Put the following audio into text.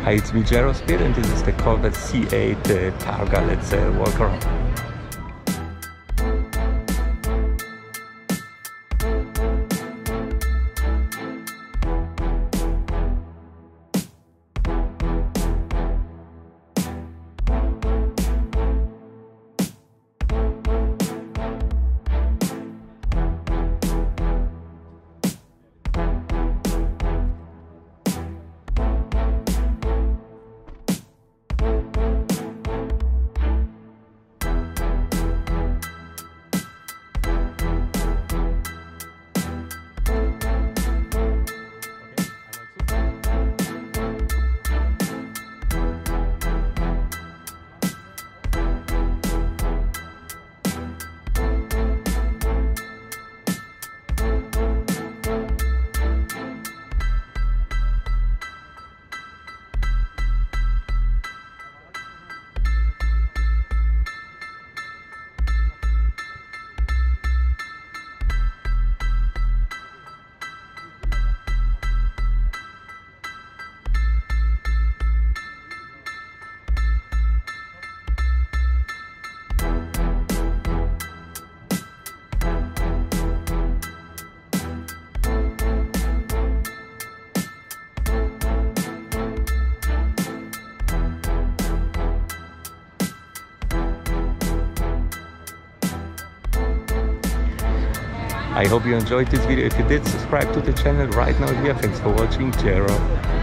Hi, it's me, Jero Speed, and this is the Corvette C8 Targa. Let's walk around. I hope you enjoyed this video. If you did, subscribe to the channel right now here. Thanks for watching, Jero.